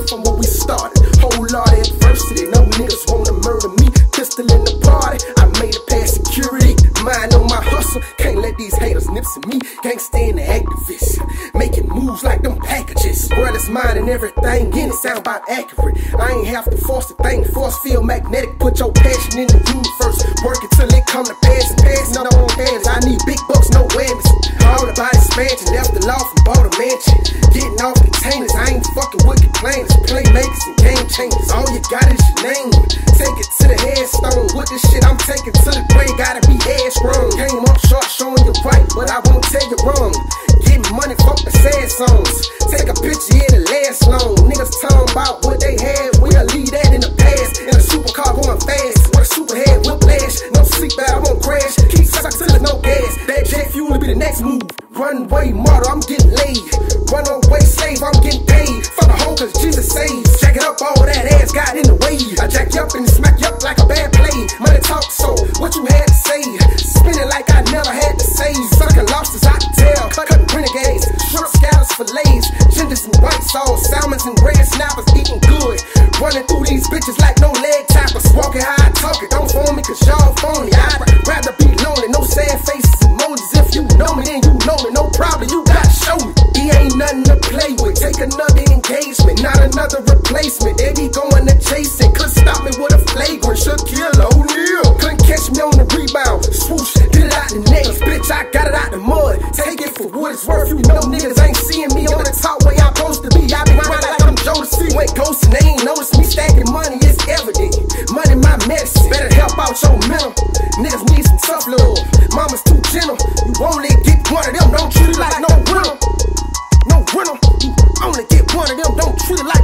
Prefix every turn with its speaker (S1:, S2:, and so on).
S1: from where we started. Whole lot of adversity, no niggas wanna murder me. Pistol in the party, I made it past security. Mind on my hustle, can't let these haters nips at me. Gangsta and the activists, making moves like them packages. World is mine and everything in it sound about accurate. I ain't have to force the thing, force field magnetic. Put your passion in the universe, work it till it come to pass. And passing on hands, I need big bucks, no whammies. All about expansion, left the law and bought a mansion. Getting off containers, I ain't fucking with complainers. Playmakers and game changers, all you got is your name. Take it to the headstone, with this shit I'm taking to the grave, gotta be headstrong. Came up short showing you right, but I won't tell you wrong. Getting money, fuck the sad songs. Take a picture, it'll last long. Niggas talking about what they had, we'll leave that in the past. In a supercar going fast, with a superhead whiplash. No seatbelt, I won't crash. Keep sucking till there's no gas. That jet fuel will be the next move. Runway model, I'm getting laid. Runaway slave, I'm getting paid. For the hoe, cause Jesus saves. Jack it up, all that ass got in the way. I jack you up and smack you up like a bad play. Money talk, so what you had to say? Spin it like I never had to say. Sucking lobsters, I can tell. Cutting renegades, shrimp scallops, fillets, genders and white sauce, salmons and red snappers eating good. Running through these bitches like no leg tappers. Walking how I talk it, don't phone me cause y'all phony. I'd rather be lonely, no sad faces, emojis. If you know me, then you know me, no problem, you gotta show me. He ain't nothing to play with, take another engagement, not another replacement. They be going to chasing, couldn't stop me with a flagrant. Shaquille O'Neal, couldn't catch me on the rebound. Swoosh, get it out the net, bitch, I got it out the mud. Take it for what it's worth, you know niggas ain't seeing me on the top way I'm supposed to be. I be running like I'm Jodeci. Went ghosting, they ain't noticed me stacking money, it's evident. Money my medicine, better help out your mental. Niggas need some tough love, mama's too gentle. You only get one of them, don't treat it like no winner. No winner, you only get one of them, don't treat it like